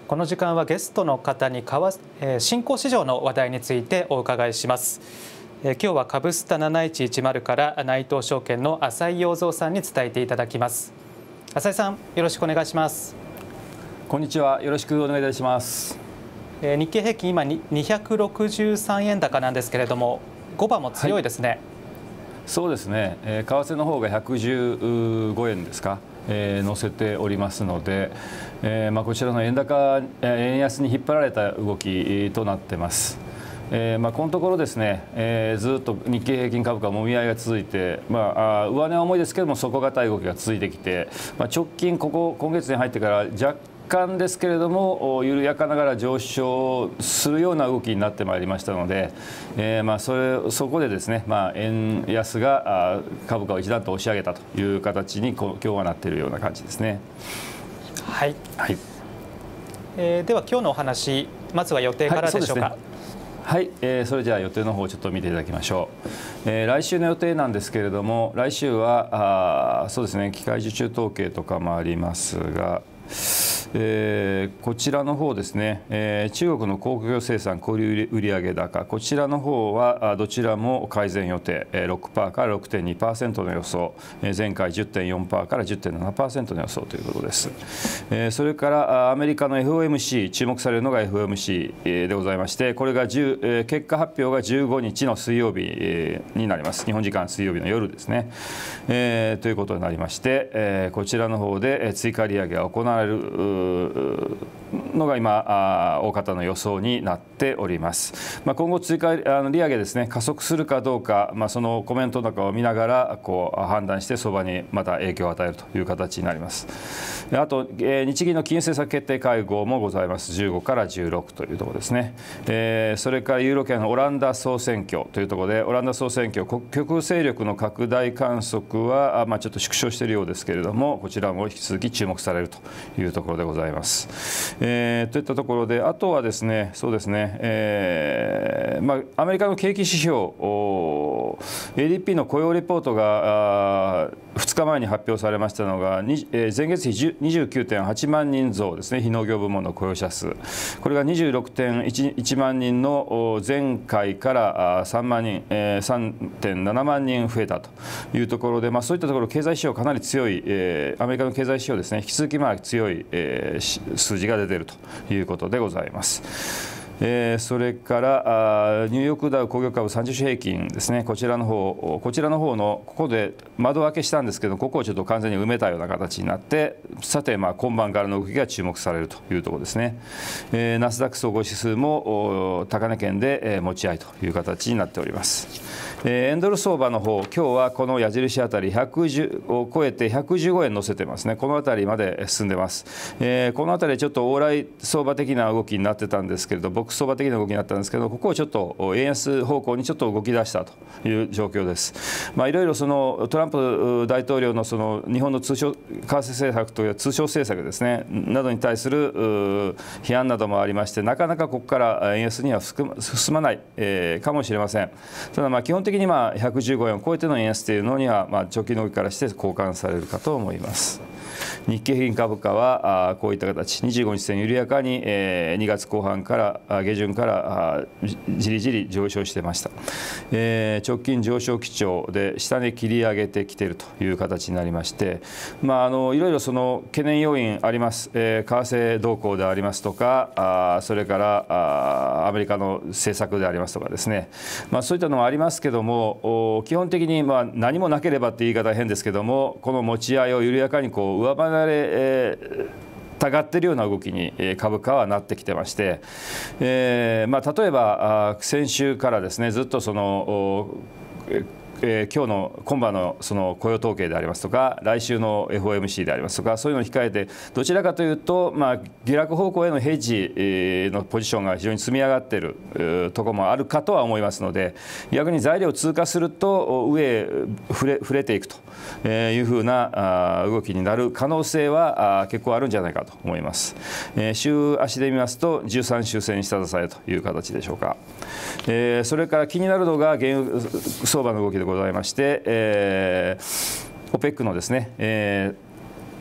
この時間はゲストの方に新興市場の話題についてお伺いします。今日は株スタ7110から内藤証券の浅井陽三さんに伝えていただきます。浅井さん、よろしくお願いします。 こんにちは、よろしくお願いいたします。 日経平均今263円高なんですけれども、5番も強いですね。はい、 そうですね、為替の方が115円ですか、乗せておりますので、こちらの円安に引っ張られた動きとなっています。このところですね、ずっと日経平均株価もみ合いが続いて、上値は重いですけれども底堅い動きが続いてきて、直近今月に入ってから若干ですけれども緩やかながら上昇するような動きになってまいりましたので、そこでですね、円安が株価を一段と押し上げたという形に今日はなっているような感じですね。 はい、はい、では今日のお話、まずは予定からでしょうか。 はい、それじゃあ予定の方をちょっと見ていただきましょう。来週の予定なんですけれども、来週はそうですね、機械受注統計とかもありますが、こちらの方ですね、中国の鉱業生産小売売上高、こちらの方はどちらも改善予定、6% から 6.2% の予想、前回 10.4% から 10.7% の予想ということです。それからアメリカの FOMC、注目されるのが FOMC でございまして、これが結果発表が15日の水曜日になります。日本時間水曜日の夜ですね、ということになりまして、こちらの方で追加利上げが行われるのが今大方の予想になっております。今後追加利上げですね、加速するかどうか、そのコメントなんかを見ながら判断して相場にまた影響を与えるという形になります。あと日銀の金融政策決定会合もございます。15から16というところですね。それからユーロ圏のオランダ総選挙というところで、オランダ総選挙極右勢力の拡大観測はちょっと縮小しているようですけれども、こちらも引き続き注目されるというところでございます。といったところで、あとはですね、そうですね、アメリカの景気指標 ADP の雇用レポートが2日前に発表されましたのが、前月比 29.8 万人増ですね、非農業部門の雇用者数、これが 26.1 万人の前回から3万人、3.7 万人増えたというところで、そういったところ経済指標かなり強い、アメリカの経済指標ですね、引き続き強い数字が出ているということでございます。それからニューヨークダウ工業株30種平均ですね、こちらの方のここで窓開けしたんですけど、ここをちょっと完全に埋めたような形になって、さて今晩からの動きが注目されるというところですね。ナスダック総合指数も高値圏で持ち合いという形になっております。円ドル相場の方、今日はこの矢印あたり110を超えて115円乗せてますね。このあたりまで進んでます。このあたりちょっと往来相場的な動きになってたんですけれど、ボックス相場的な動きになったんですけど、ここをちょっと円安方向にちょっと動き出したという状況です。いろいろそのトランプ大統領のその日本の通商為替政策という通商政策ですねなどに対する批判などもありまして、なかなかここから円安には進まない、かもしれません。ただ基本的に115円を超えての円安というのには直近の動きからして好感されるかと思います。日経平均株価はこういった形、25日線緩やかに2月後半から下旬からじりじり上昇してました。直近上昇基調で下値切り上げてきているという形になりまして、いろいろその懸念要因あります。為替動向でありますとか、それからアメリカの政策でありますとかですね、そういったのもありますけども、基本的に何もなければって言い方は変ですけども、この持ち合いを緩やかに上離れたがっているような動きに株価はなってきてまして、例えば先週からですねずっとその今日の今晩のその雇用統計でありますとか、来週の FOMC でありますとか、そういうのを控えて、どちらかというと、下落方向へのヘッジのポジションが非常に積み上がっているところもあるかとは思いますので、逆に材料を通過すると上へ触れていくというふうな動きになる可能性は結構あるんじゃないかと思います。週足で見ますと13週線下支えという形でしょうか。それから気になるのが原油相場の動きでございまして、OPEC のですね、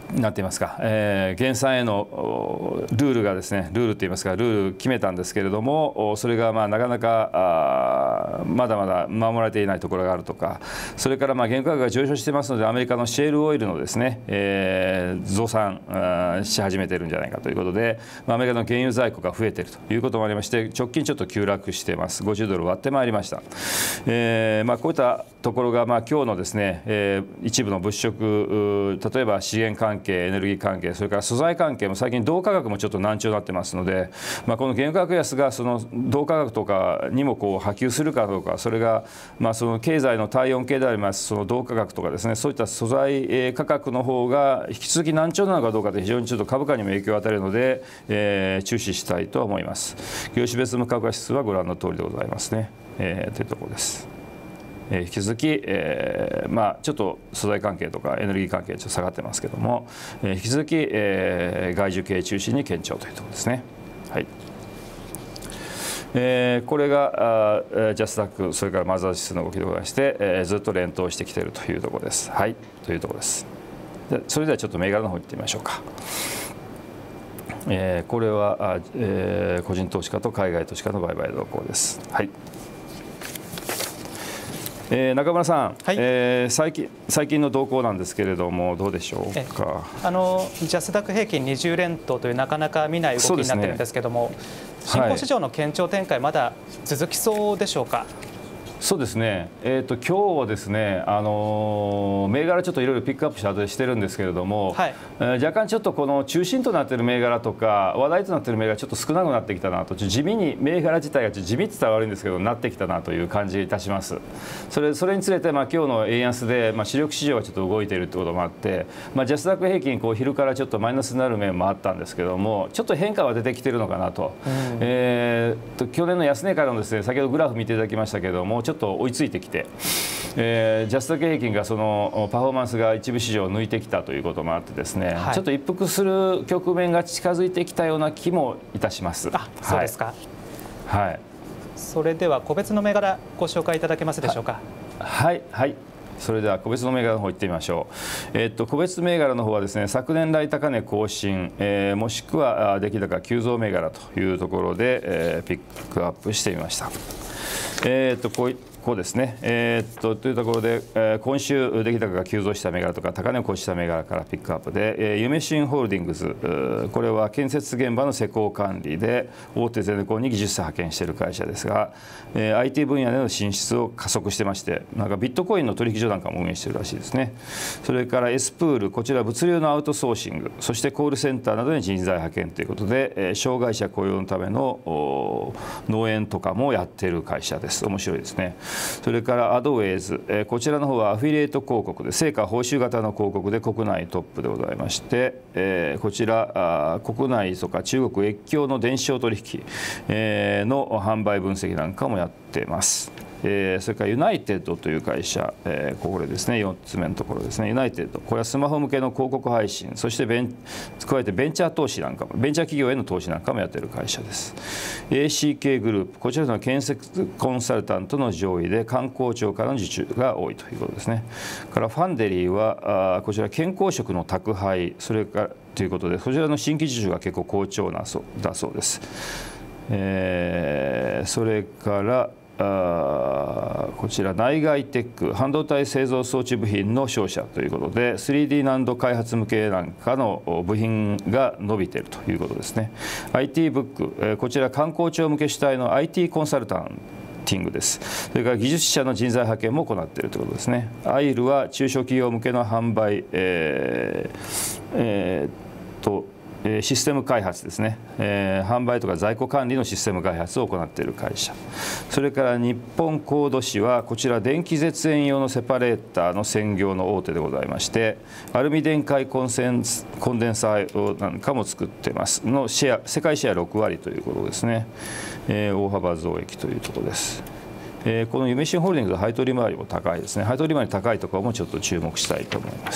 なんて言いますか、減産へのルールがですね、ルールと言いますか、ルール決めたんですけれども、それがなかなかまだまだ守られていないところがあるとか、それから原油価格が上昇してますので、アメリカのシェールオイルのですね、増産し始めているんじゃないかということで、アメリカの原油在庫が増えているということもありまして、直近ちょっと急落しています。50ドル割ってまいりました。こういったところが今日のですね、一部の物色、例えば資源関係、エネルギー関係、それから素材関係も最近銅価格もちょっと難聴になってますので、この原油価格安がその銅価格とかにも波及するかどうか、それがその経済の体温計でありますその銅価格とかですね、そういった素材価格の方が引き続き難聴なのかどうかで非常にちょっと株価にも影響を与えるので、注視したいと思います。業種別の株価指数はご覧の通りでございますね、というところです。引き続き、ちょっと素材関係とかエネルギー関係ちょっと下がってますけども、引き続き、外需系中心に堅調というところですね。はい。これがジャスダック、それからマザー指数の動きでございまして、ずっと連投してきているというところです。はい、というところです。それではちょっと銘柄の方行ってみましょうか。これは、個人投資家と海外投資家の売買動向です。はい。中村さん、はい、最近の動向なんですけれども、どうでしょうか。ジャスダック平均20連投というなかなか見ない動きになっているんですけれども、新興市場の堅調展開、まだ続きそうでしょうか。 そうですね、今日はですね、銘柄ちょっといろいろピックアップしてるんですけれども、はい、若干ちょっとこの中心となっている銘柄とか話題となっている銘柄ちょっと少なくなってきたなと、地味に銘柄自体が地味って言ったら悪いんですけどなってきたなという感じいたします。それにつれて今日の円安で主力市場がちょっと動いているということもあって、ジャスダック平均昼からちょっとマイナスになる面もあったんですけども、ちょっと変化は出てきているのかなと。去年の安値からのですね、先ほどグラフ見ていただきましたけども、ちょっと追いついてきて、ジャスダック平均がそのパフォーマンスが一部市場を抜いてきたということもあってですね、はい、ちょっと一服する局面が近づいてきたような気もいたします。 そうですか。 はい。 それでは個別の銘柄ご紹介いただけますでしょうか。 はい、はい。それでは個別の銘柄の方行ってみましょう。個別銘柄の方はですね、昨年来高値更新、もしくは出来高急増銘柄というところで、ピックアップしてみました。こうですね、というところで、今週出来高が急増した銘柄とか高値を更新した銘柄からピックアップで、夢新ホールディングス、これは建設現場の施工管理で大手ゼネコンに技術者派遣している会社ですが、IT 分野での進出を加速してまして、なんかビットコインの取引所なんかも運営しているらしいですね。それからエスプール、こちら物流のアウトソーシング、そしてコールセンターなどに人材派遣ということで、障害者雇用のための農園とかもやっている会社です。面白いですね。それからアドウェイズ、こちらの方はアフィリエイト広告で成果報酬型の広告で国内トップでございまして、こちら国内とか中国越境の電子商取引の販売分析なんかもやっています。それからユナイテッドという会社、これですね、4つ目のところですね、ユナイテッド、これはスマホ向けの広告配信、そして加えてベンチャー投資なんかも、ベンチャー企業への投資なんかもやっている会社です。ACK グループ、こちらの建設コンサルタントの上位で観光庁からの受注が多いということですね。からファンデリーはこちら健康食の宅配、それからということで、こちらの新規受注が結構好調だそうです。それからこちら内外テック、半導体製造装置部品の商社ということで 3D 難度開発向けなんかの部品が伸びているということですね。 IT ブック、こちら観光庁向け主体の IT コンサルタンティングです。それから技術者の人材派遣も行っているということですね。アイルは中小企業向けの販売、システム開発ですね、販売とか在庫管理のシステム開発を行っている会社。それから日本コード紙はこちら電気絶縁用のセパレーターの専業の大手でございまして、アルミ電解コンデンサーなんかも作ってますのシェア、世界シェア6割ということですね。大幅増益というところです。この夢新ホールディングスの配当利回りも高いですね。配当利回り高いところもちょっと注目したいと思います。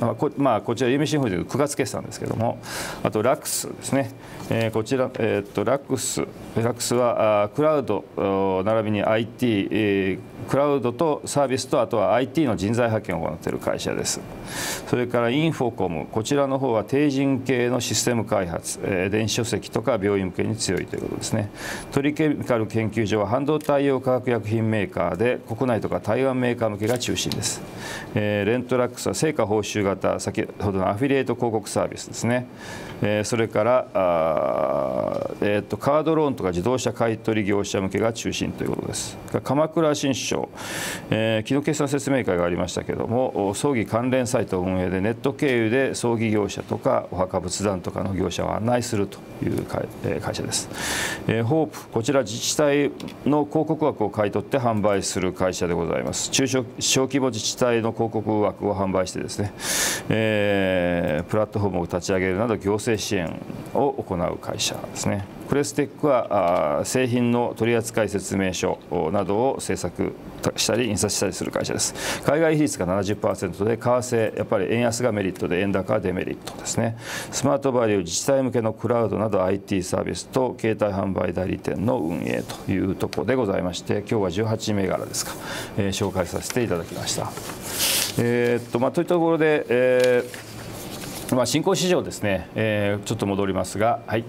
こちら有名シンフォニーで9月決算ですけども、あとラックスですね、こちら、ラックスはクラウド並びに IT、クラウドとサービスとあとは IT の人材派遣を行っている会社です。それからインフォコム、こちらの方は定人系のシステム開発、電子書籍とか病院向けに強いということですね。トリケミカル研究所は半導体用化学薬品メーカーで国内とか台湾メーカー向けが中心です。レントラックスは成果報酬型、先ほどのアフィリエイト広告サービスですね。それからカードローンとか自動車買取業者向けが中心ということです。鎌倉新書、昨日決算説明会がありましたけれども、葬儀関連サイト運営でネット経由で葬儀業者とかお墓仏壇とかの業者を案内するという会社です。ホープ、こちら自治体の広告枠を買い取って販売する会社でございます。小規模自治体の広告枠を販売してですね、プラットフォームを立ち上げるなど行政支援を行う会社ですね。クレステックは製品の取扱説明書などを制作したり印刷したりする会社です。海外比率が 70% で為替やっぱり円安がメリットで円高はデメリットですね。スマートバリュー、自治体向けのクラウドなど IT サービスと携帯販売代理店の運営というところでございまして、今日は18銘柄ですか、紹介させていただきました。といったところで、新興市場ですね、ちょっと戻りますが、はい、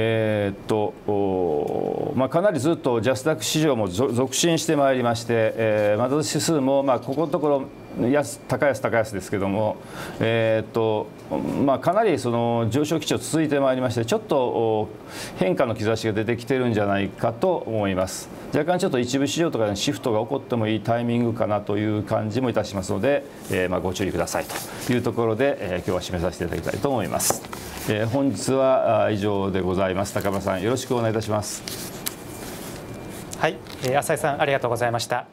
かなりずっとジャスダック市場も続伸してまいりまして、マザー指数もここのところ高安ですけども、かなりその上昇基調続いてまいりまして、ちょっと変化の兆しが出てきてるんじゃないかと思います。若干ちょっと一部市場とかにシフトが起こってもいいタイミングかなという感じもいたしますので、ご注意くださいというところで、今日は締めさせていただきたいと思います。本日は以上でございます。高村さん、よろしくお願いいたします。 はい、浅井さんありがとうございました。